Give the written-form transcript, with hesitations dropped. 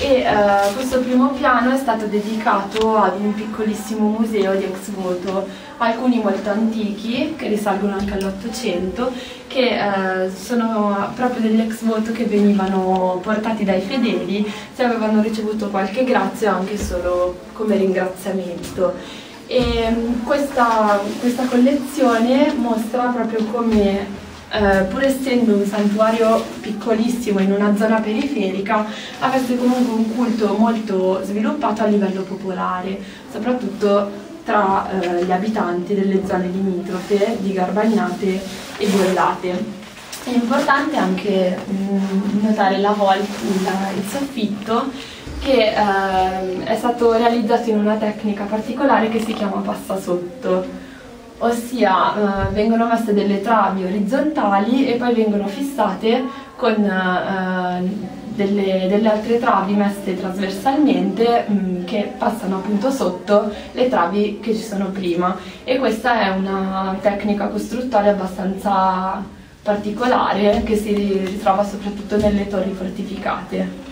e questo primo piano è stato dedicato ad un piccolissimo museo di ex voto, alcuni molto antichi che risalgono anche all'800, che sono proprio degli ex voto che venivano portati dai fedeli se avevano ricevuto qualche grazia o anche solo come ringraziamento. E questa collezione mostra proprio come pur essendo un santuario piccolissimo in una zona periferica, avesse comunque un culto molto sviluppato a livello popolare, soprattutto tra gli abitanti delle zone limitrofe di Garbagnate e Bollate. È importante anche notare la volta, il soffitto, che è stato realizzato in una tecnica particolare che si chiama passasotto. Ossia vengono messe delle travi orizzontali e poi vengono fissate con delle altre travi messe trasversalmente che passano appunto sotto le travi che ci sono prima, e questa è una tecnica costruttoria abbastanza particolare che si ritrova soprattutto nelle torri fortificate.